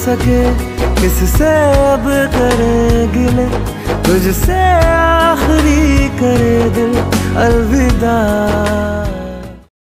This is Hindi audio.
सके किससे अब करे गिले, तुझसे आखिरी करे दिल अलविदा।